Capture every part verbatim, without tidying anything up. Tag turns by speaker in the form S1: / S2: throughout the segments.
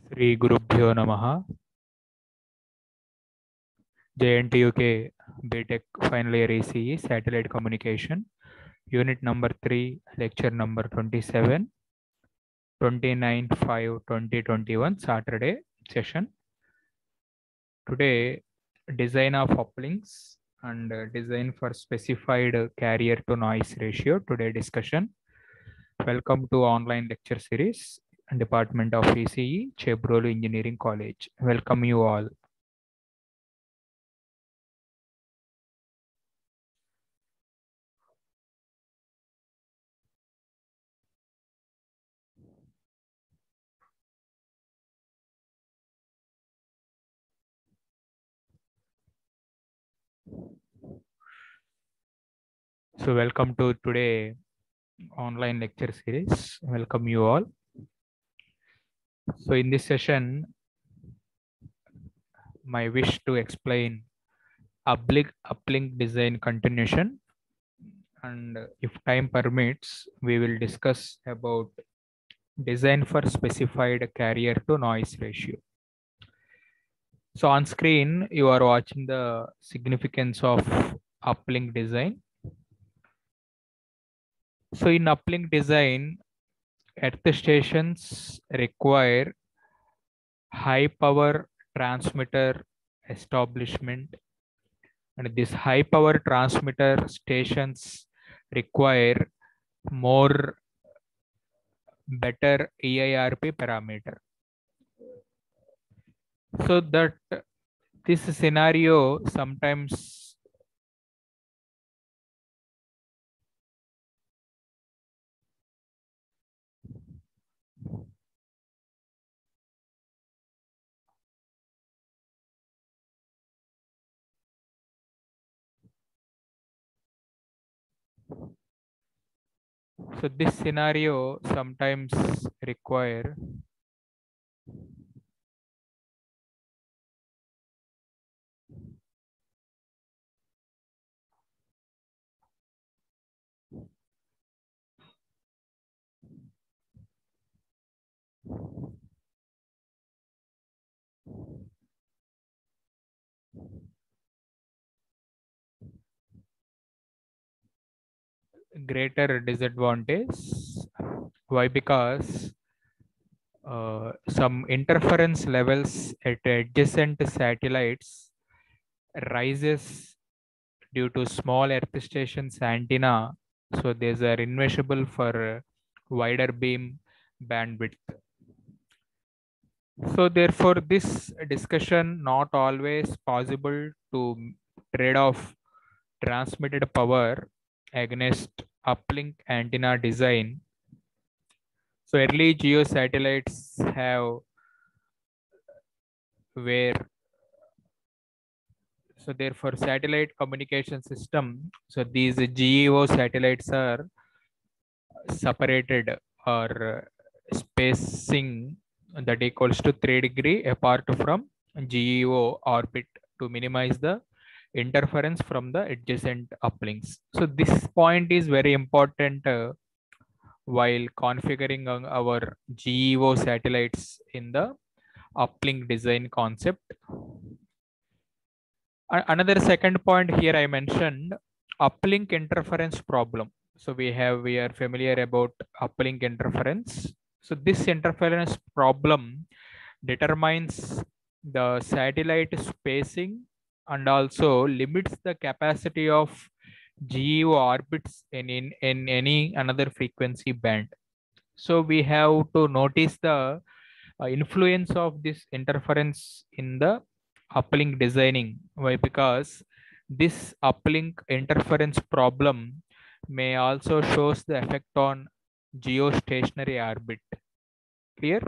S1: Sri Gurubhyo Namaha. J N T U K B Tech Final Year E C E Satellite Communication, Unit number three, Lecture number twenty-seven, twenty-nine five twenty twenty-one, Saturday session. Today, design of uplinks and uh, design for specified uh, carrier to noise ratio. Today discussion. Welcome to online lecture series, Department of E C E, Chebrolu Engineering College. Welcome you all. So welcome to today online lecture series. Welcome you all. So in this session, my wish to explain uplink, uplink design continuation, and if time permits, we will discuss about design for specified carrier to noise ratio. So on screen, you are watching the significance of uplink design. So in uplink design, earth stations require high power transmitter establishment, and this high power transmitter stations require more better E I R P parameter. So that this scenario sometimes so this scenario sometimes require greater disadvantage. Why? Because uh, some interference levels at adjacent satellites rises due to small earth stations antenna. So these are invisible for wider beam bandwidth. So therefore, this discussion not always possible to trade off transmitted power against uplink antenna design. So early geo satellites have where so therefore satellite communication system. So these G E O satellites are separated or spacing that equals to three degree apart from G E O orbit to minimize the interference from the adjacent uplinks. So this point is very important uh, while configuring our G E O satellites in the uplink design concept. Another second point here I mentioned uplink interference problem. So we have we are familiar about uplink interference. So this interference problem determines the satellite spacing and also limits the capacity of G E O orbits in, in, in any another frequency band. So we have to notice the uh, influence of this interference in the uplink designing. Why? Because this uplink interference problem may also shows the effect on geostationary orbit. Clear?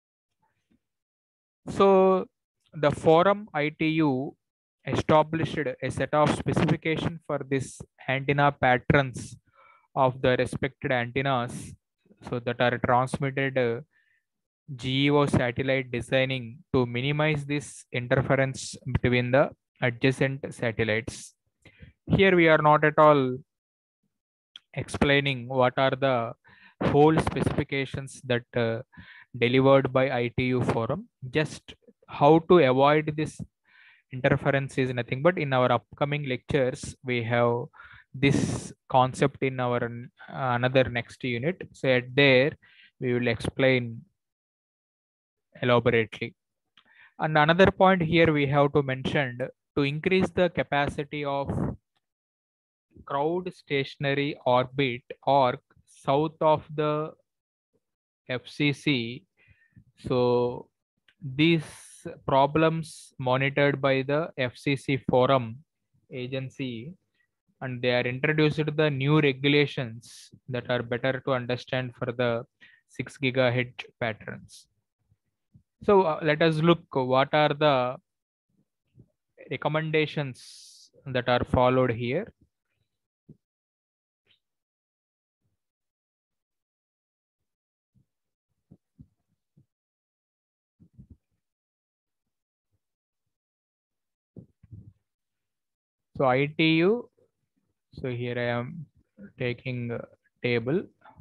S1: So the forum I T U established a set of specification for this antenna patterns of the respected antennas, so that are transmitted uh, G E O satellite designing to minimize this interference between the adjacent satellites. Here we are not at all explaining what are the whole specifications that uh, delivered by I T U forum. Just how to avoid this interference is nothing but in our upcoming lectures we have this concept in our uh, another next unit. So at there we will explain elaborately. And another point here we have to mention, to increase the capacity of crowd stationary orbit arc south of the F C C. So these problems monitored by the F C C forum agency, and they are introduced the new regulations that are better to understand for the six gigahertz patterns. So uh, let us look what are the recommendations that are followed here. So I T U, so here I am taking a table.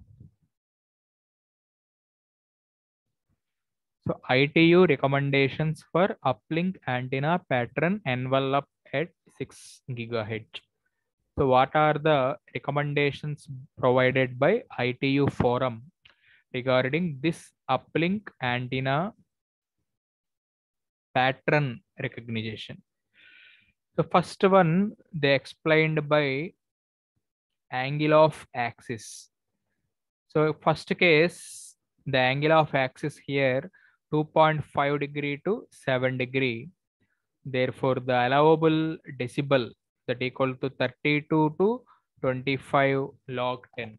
S1: So I T U recommendations for uplink antenna pattern envelope at six gigahertz. So what are the recommendations provided by I T U forum regarding this uplink antenna pattern recognition? The first one they explained by angle of axis. So first case, the angle of axis here two point five degree to seven degree. Therefore, the allowable decibel that equal to thirty-two to twenty-five log ten.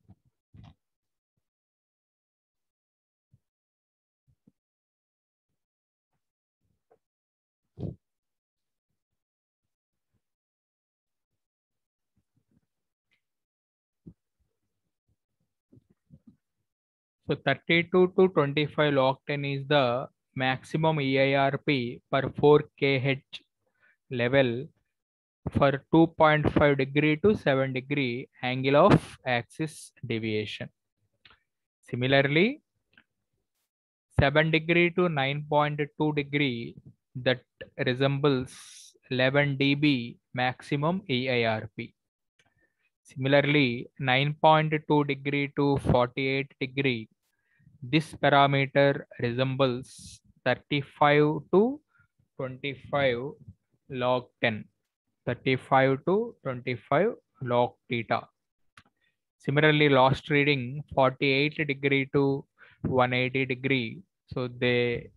S1: So thirty-two to twenty-five log ten is the maximum E I R P per four K H level for two point five degree to seven degree angle of axis deviation. Similarly, seven degree to nine point two degree that resembles eleven D B maximum E I R P. Similarly, nine point two degree to forty-eight degree, this parameter resembles thirty-five to twenty-five log ten, thirty-five to twenty-five log theta. Similarly, last reading forty-eight degree to one hundred eighty degree. So they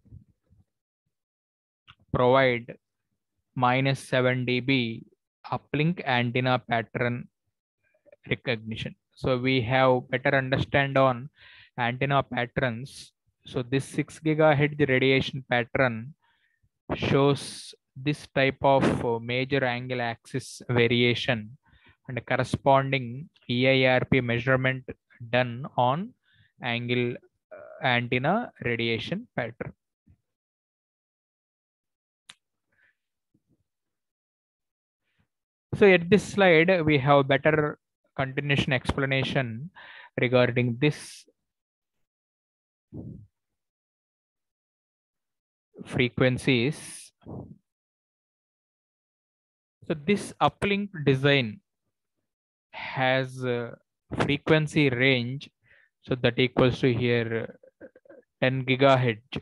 S1: provide minus seven D B uplink antenna pattern recognition. So we have better understand on antenna patterns. So this six gigahertz radiation pattern shows this type of uh, major angle axis variation and corresponding E I R P measurement done on angle uh, antenna radiation pattern. So at this slide, we have better continuation explanation regarding this frequencies. So this uplink design has a frequency range, so that equals to here ten gigahertz.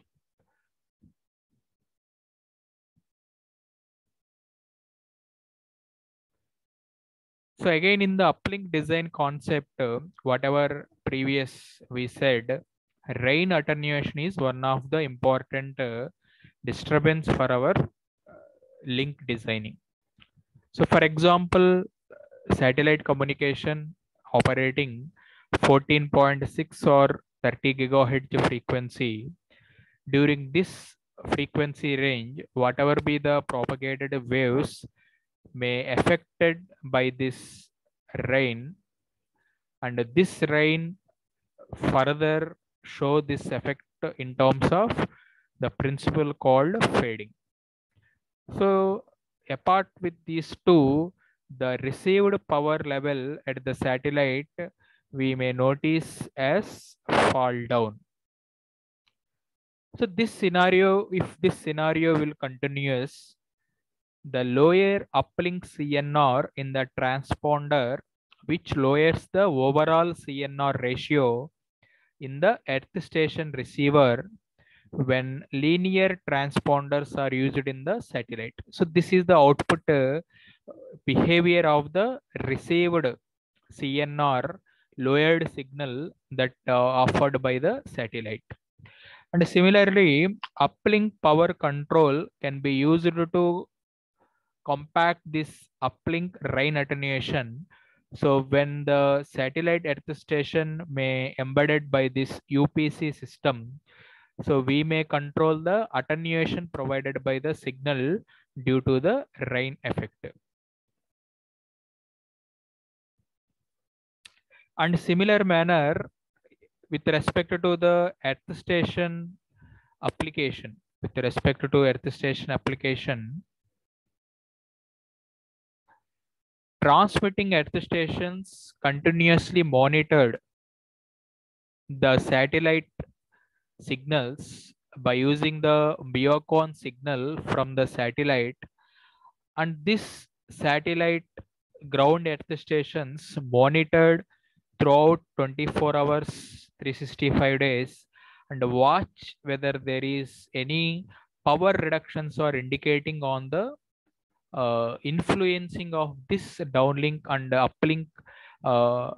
S1: So again, in the uplink design concept, uh, whatever previous we said, rain attenuation is one of the important uh, disturbance for our uh, link designing. So for example, satellite communication operating fourteen point six or thirty gigahertz frequency, during this frequency range, whatever be the propagated waves may affected by this rain, and this rain further show this effect in terms of the principle called fading. So apart with these two, the received power level at the satellite we may notice as fall down. So this scenario, if this scenario will continuous, the lower uplink C N R in the transponder, which lowers the overall C N R ratio in the earth station receiver when linear transponders are used in the satellite. So this is the output uh, behavior of the received C N R lowered signal that uh, offered by the satellite. And similarly, uplink power control can be used to compact this uplink rain attenuation. So when the satellite earth station may embedded by this U P C system, so we may control the attenuation provided by the signal due to the rain effect. And similar manner with respect to the earth station application, with respect to earth station application, transmitting earth stations continuously monitored the satellite signals by using the Beacon signal from the satellite, and this satellite ground earth stations monitored throughout twenty-four hours, three hundred sixty-five days, and watch whether there is any power reductions or indicating on the uh, influencing of this downlink and uplink uh,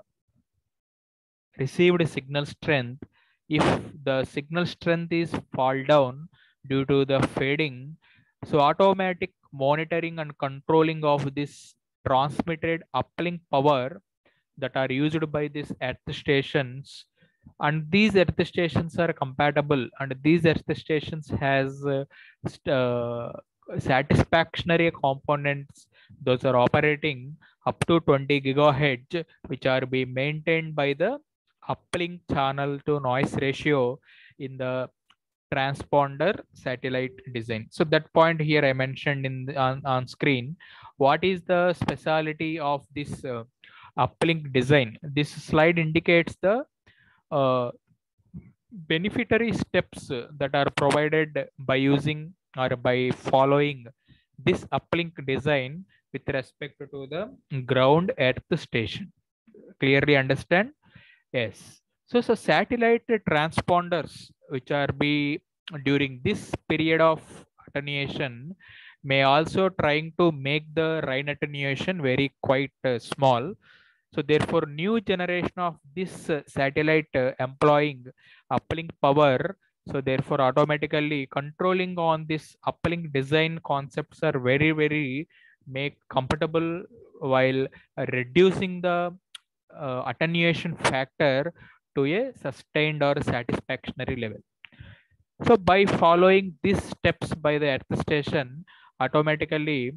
S1: received signal strength. If the signal strength is fall down due to the fading, so automatic monitoring and controlling of this transmitted uplink power that are used by these earth stations, and these earth stations are compatible, and these earth stations has uh, st- uh, satisfactory components. Those are operating up to twenty gigahertz, which are being maintained by the uplink channel to noise ratio in the transponder satellite design. So that point here I mentioned in the, on, on screen. What is the speciality of this uh, uplink design? This slide indicates the uh, beneficiary steps uh, that are provided by using or by following this uplink design with respect to the ground earth station. Clearly understand? Yes. So, so satellite transponders, which are be during this period of attenuation, may also trying to make the rain attenuation very quite uh, small. So therefore, new generation of this uh, satellite uh, employing uplink power. So therefore, automatically controlling on this uplink design concepts are very, very make comfortable while uh, reducing the uh, attenuation factor to a sustained or satisfactory level. So by following these steps by the earth station, automatically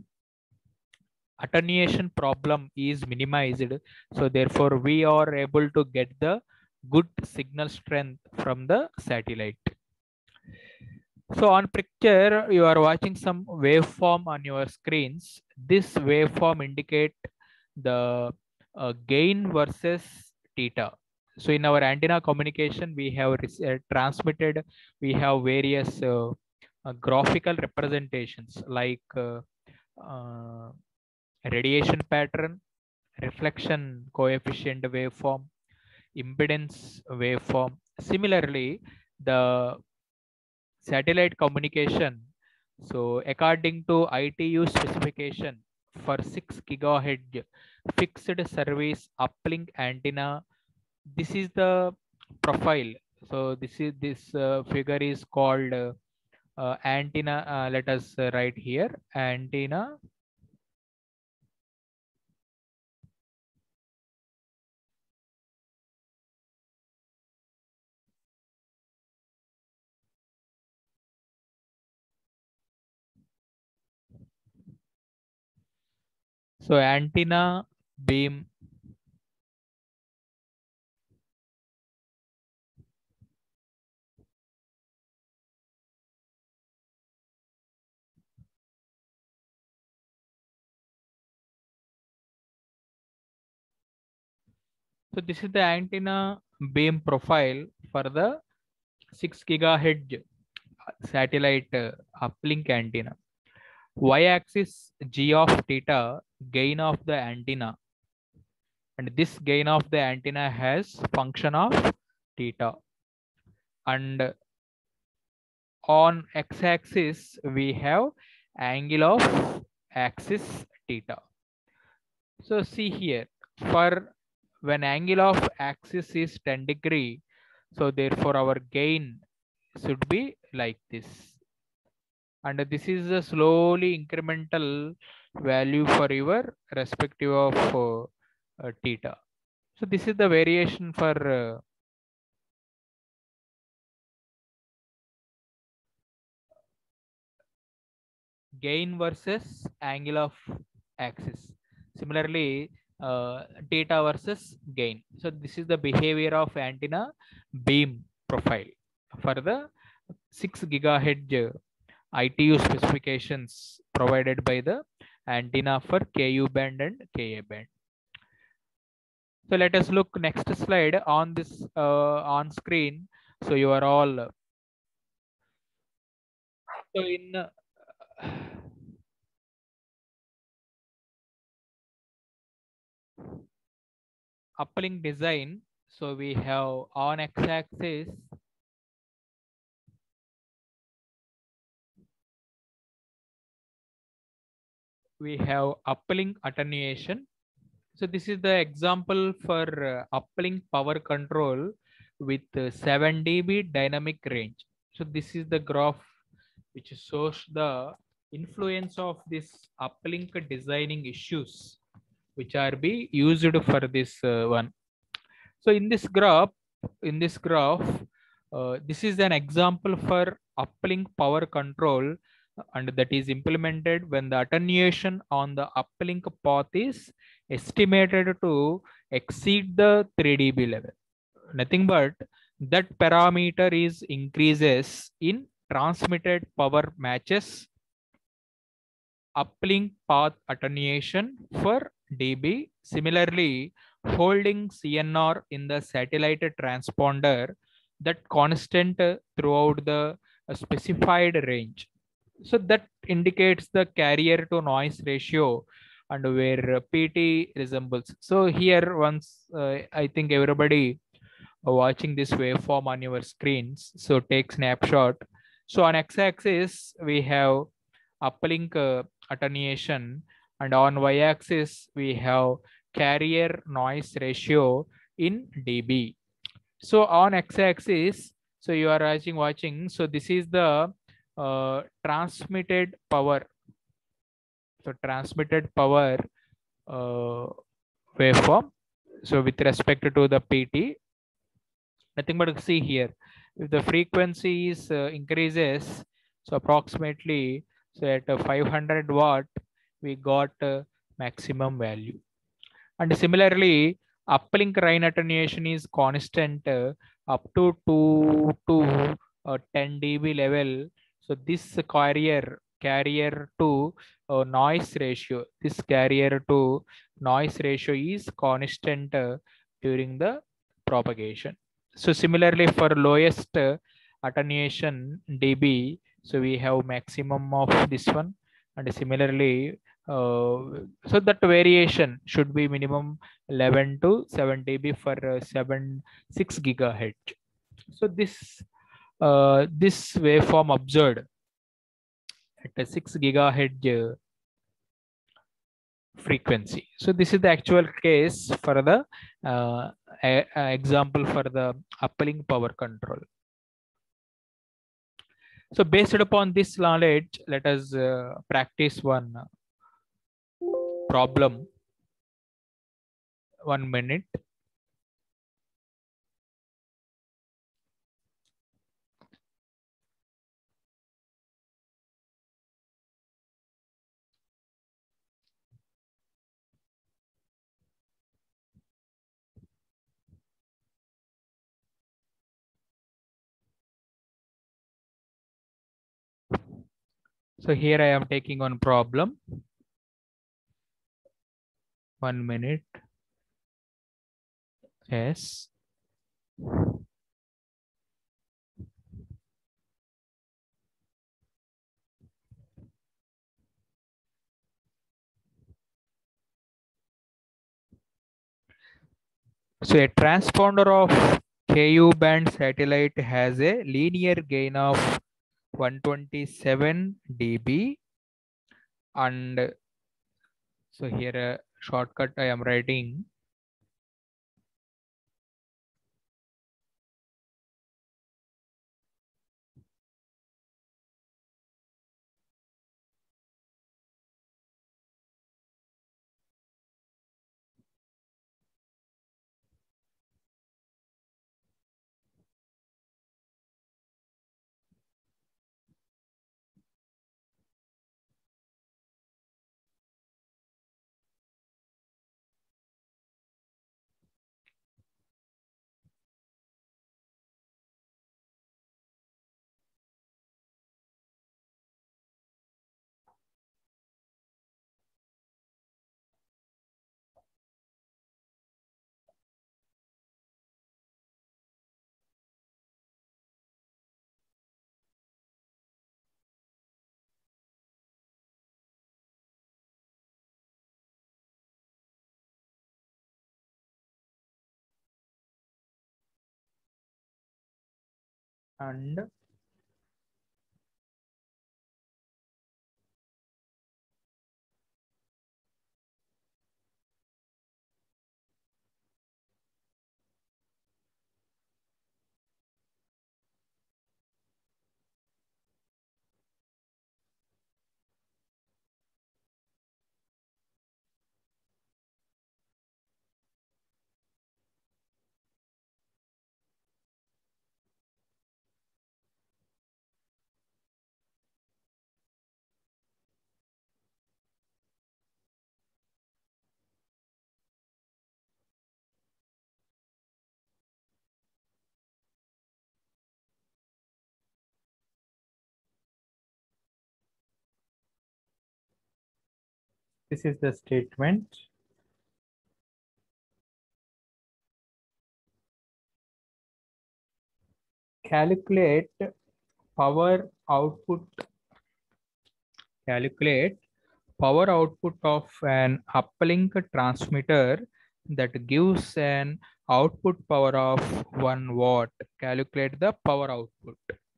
S1: attenuation problem is minimized. So therefore we are able to get the good signal strength from the satellite. So on picture, you are watching some waveform on your screens. This waveform indicate the uh, gain versus theta. So in our antenna communication, we have uh, transmitted, we have various uh, uh, graphical representations like uh, uh, radiation pattern, reflection coefficient waveform, impedance waveform. Similarly, the satellite communication. So according to I T U specification for six gigahertz fixed service uplink antenna, this is the profile. So this is this uh, figure is called uh, uh, antenna. Uh, let us uh, write here antenna. So antenna beam. So this is the antenna beam profile for the six gigahertz satellite uh, uplink antenna. Y-axis G of theta, gain of the antenna, and this gain of the antenna has function of theta. And on x-axis we have angle of axis theta. So see here, for when angle of axis is ten degree, so therefore our gain should be like this. And this is a slowly incremental value for your respective of uh, uh, theta. So this is the variation for uh, gain versus angle of axis. Similarly, uh, theta versus gain. So this is the behavior of antenna beam profile for the six gigahertz I T U specifications provided by the antenna for Ku band and Ka band. So let us look next slide on this uh, on screen. So you are all so in uh, uplink design. So we have on x-axis we have uplink attenuation. So this is the example for uh, uplink power control with uh, seven D B dynamic range. So this is the graph which shows the influence of this uplink designing issues which are be used for this uh, one. So in this graph, in this graph, uh, this is an example for uplink power control, and that is implemented when the attenuation on the uplink path is estimated to exceed the three D B level. Nothing but that parameter is increases in transmitted power matches uplink path attenuation for D B. Similarly, holding C N R in the satellite transponder that constant throughout the specified range. So that indicates the carrier to noise ratio and where P T resembles. So here once uh, I think everybody watching this waveform on your screens. So take snapshot. So on x-axis we have uplink uh, attenuation, and on y-axis we have carrier noise ratio in dB. So on x-axis, so you are watching watching. So this is the uh, transmitted power. So transmitted power uh, waveform. So with respect to the P T, nothing but see here, if the frequency is uh, increases, so approximately, so at uh, five hundred watt we got uh, maximum value. And similarly, uplink rain attenuation is constant uh, up to two to uh, ten dB level. So this carrier carrier to uh, noise ratio, this carrier to noise ratio is constant uh, during the propagation. So similarly for lowest uh, attenuation dB, so we have maximum of this one, and similarly uh, so that variation should be minimum eleven to seven dB for uh, seven six gigahertz. So this uh, this waveform observed at a six gigahertz uh, frequency. So this is the actual case for the uh, a, a example for the uplink power control. So based upon this knowledge, let us uh, practice one problem. One minute. So here I am taking one problem. One minute. Yes. So a transponder of Ku band satellite has a linear gain of one twenty-seven D B, and so here a shortcut I am writing. And this is the statement. Calculate power output. Calculate power output of an uplink transmitter that gives an output power of one watt. Calculate the power output.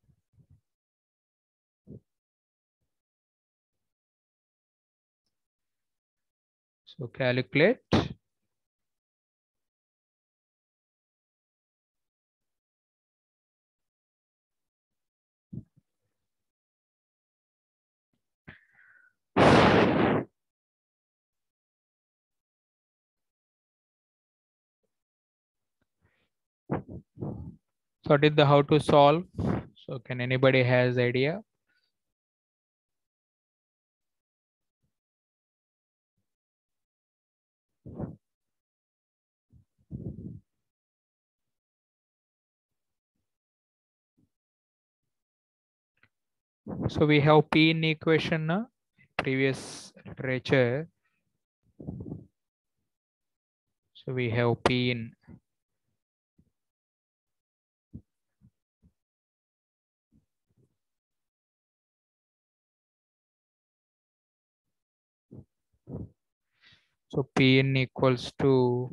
S1: So calculate so what is the how to solve? So can anybody has idea? So we have P in equation, uh, previous literature. So we have P in. So P in equals to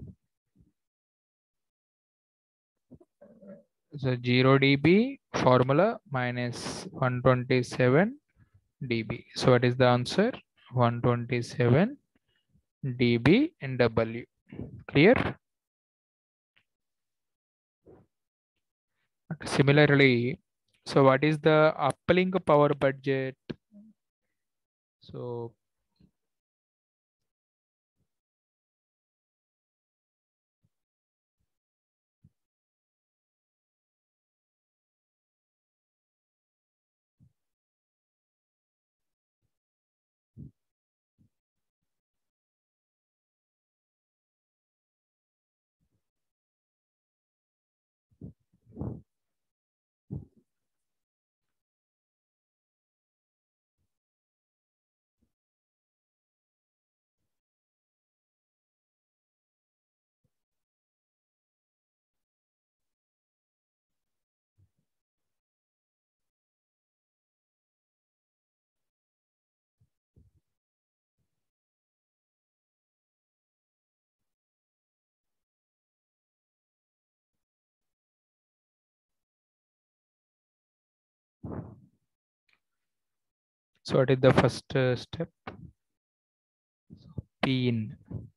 S1: the zero dB formula minus one twenty-seven dB. So what is the answer? one twenty-seven dB in W. Clear? Similarly, so what is the uplink power budget? So So what is the first uh, step? P in.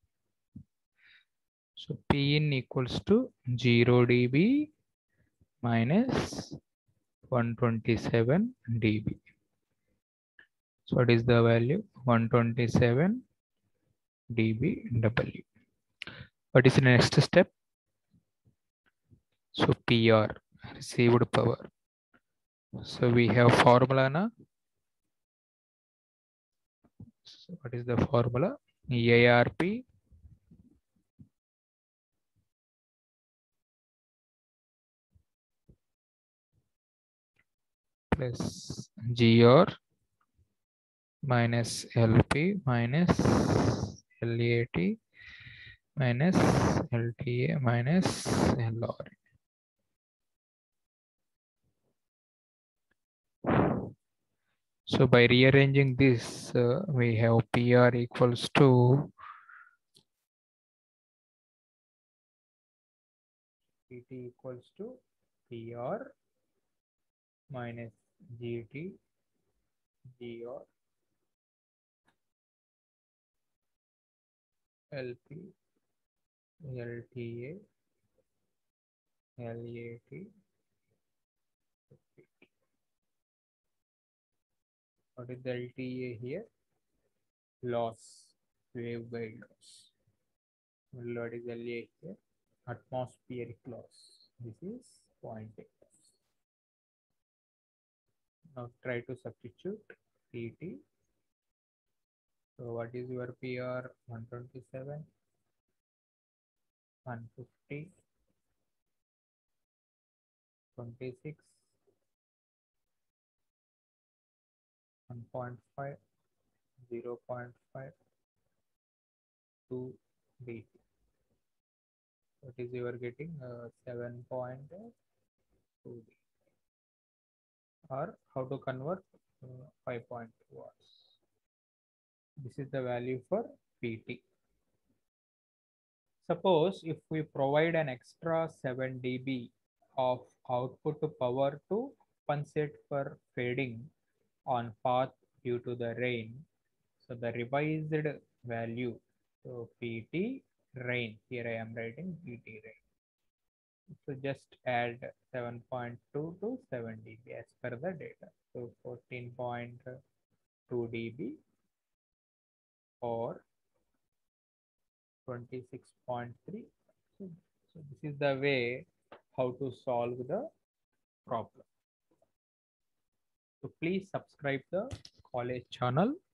S1: So P in equals to zero dB minus one twenty-seven dB. So what is the value? one twenty-seven dB W. What is the next step? So P R, received power. So we have formula na. So what is the formula? E I R P plus G R minus L P minus L A T minus L T A minus L R. So by rearranging this, uh, we have P R equals to P T equals to P R minus G T G R L P L T A L A T. What is the L T A here? Loss, waveguide loss. What is L A here? Atmospheric loss. This is zero point eight. Now try to substitute P T. So what is your P R? one twenty-seven, one fifty, twenty-six, one point five, zero point five, two dB. What is you are getting? Uh, seven point two dB. Or how to convert? Uh, five point two watts. This is the value for P T. Suppose if we provide an extra seven dB of output power to compensate for fading on path due to the rain. So the revised value, so P T rain, here I am writing P T rain. So just add seven point two to seven dB as per the data. So fourteen point two dB or twenty-six point three. So, so this is the way how to solve the problem. So please subscribe the college channel